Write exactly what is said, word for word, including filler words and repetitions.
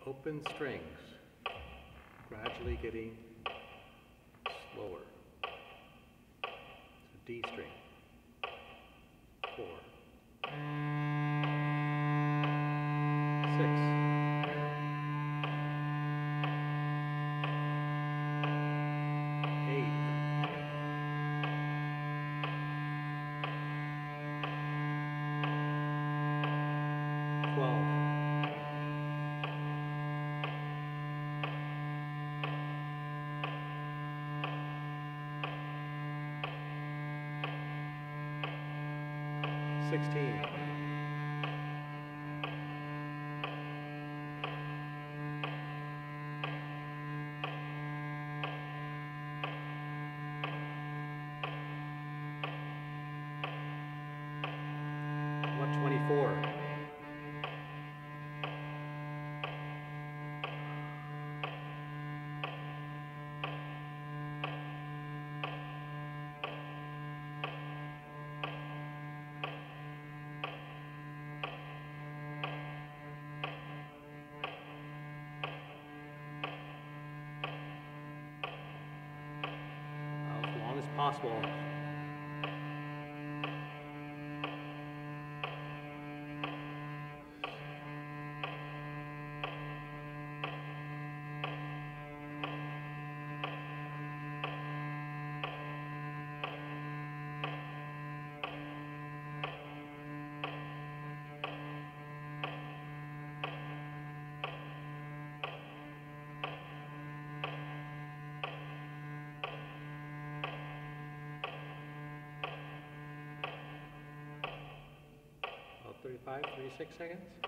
open strings, gradually getting slower. So D string, four, six, eight, twelve, sixteen, one twenty-four, as long as possible. thirty-five, thirty-six seconds.